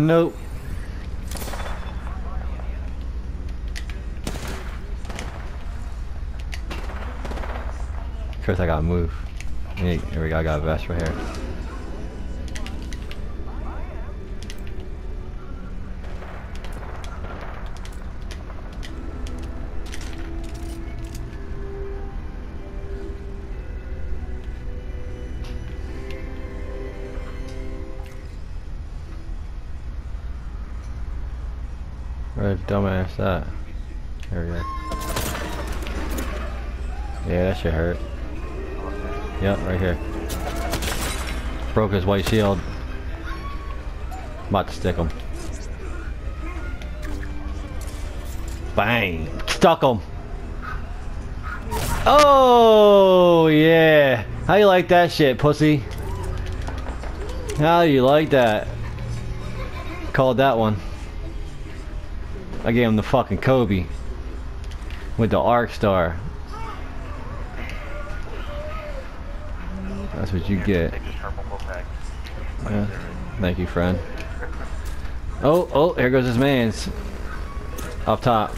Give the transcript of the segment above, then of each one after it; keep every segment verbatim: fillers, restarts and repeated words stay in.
Nope. First I gotta move. Hey, here we go, I got a vest right here. Where's the dumbass at? There we go. Yeah, that shit hurt. Yep, right here. Broke his white shield. About to stick him. Bang! Stuck him! Oh, yeah! How you like that shit, pussy? How you like that? Called that one. I gave him the fucking Kobe. With the Arc Star. That's what you get. Yeah. Thank you, friend. Oh, oh, here goes his man's. Up top.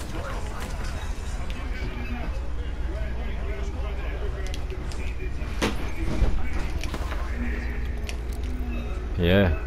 Yeah.